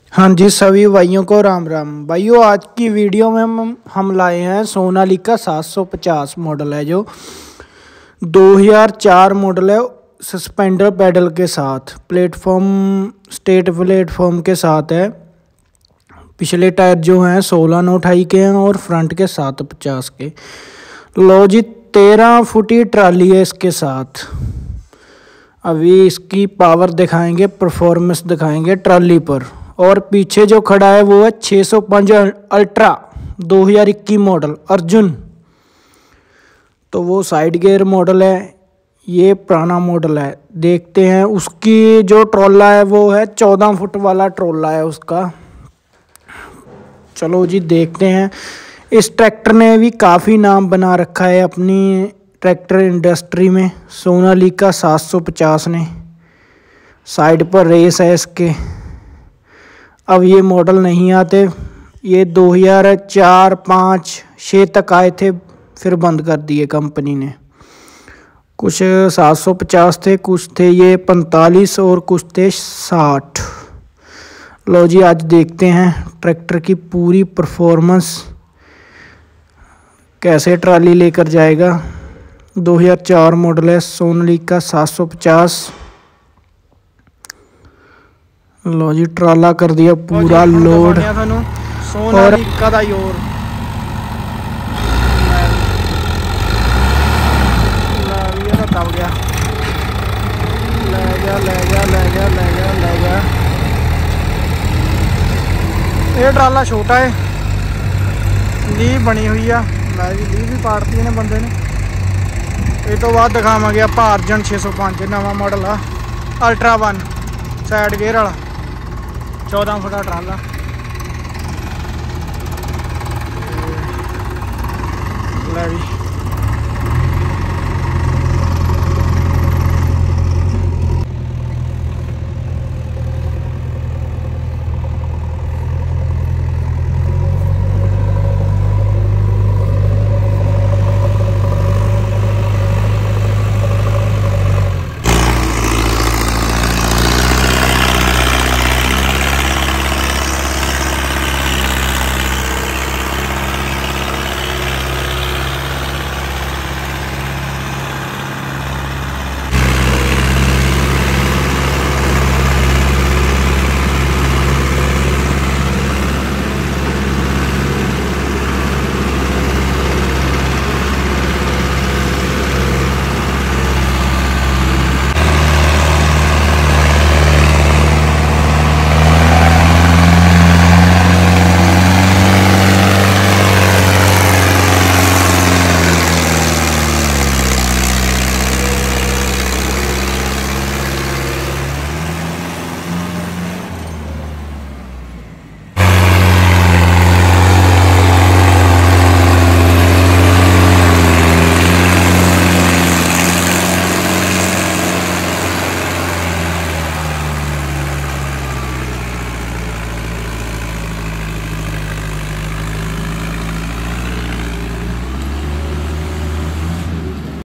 हाँ जी, सभी भाइयों को राम राम। भाइयों, आज की वीडियो में हम लाए हैं सोनालिका 750 मॉडल है, जो 2004 मॉडल है। सस्पेंडर पैडल के साथ स्टेट प्लेटफॉर्म के साथ है। पिछले टायर जो हैं 16 नौ 28 के हैं और फ्रंट के 750 के। लो जी, 13 फुटी ट्राली है इसके साथ। अभी इसकी पावर दिखाएंगे, परफॉर्मेंस दिखाएंगे ट्राली पर। और पीछे जो खड़ा है वो है 605 अल्ट्रा 2021 मॉडल अर्जुन। तो वो साइड गियर मॉडल है, ये पुराना मॉडल है। देखते हैं उसकी जो ट्रोला है वो है 14 फुट वाला ट्रोला है उसका। चलो जी देखते हैं। इस ट्रैक्टर ने भी काफ़ी नाम बना रखा है अपनी ट्रैक्टर इंडस्ट्री में, सोनालिका 750 ने। साइड पर रेस है इसके। अब ये मॉडल नहीं आते, ये 2004, 5, 6 तक आए थे, फिर बंद कर दिए कंपनी ने। कुछ 750 थे, कुछ थे ये 45 और कुछ थे 60। लो जी, आज देखते हैं ट्रैक्टर की पूरी परफॉर्मेंस, कैसे ट्राली लेकर जाएगा। 2004 मॉडल है सोनालिका 750। लो जी, ट्राला कर दिया पूरा लोड। सोनालिका दा योर दब गया। ले गया। ये ट्राला छोटा है, लीव बनी हुई है। लीव भी पाड़ती है बंदे ने। ये तो बाद दिखावे आप अर्जुन 605 नवा मॉडल आ अल्ट्रा 1 साइड गेयर वाला 14 फुटा ट्राला। ले भी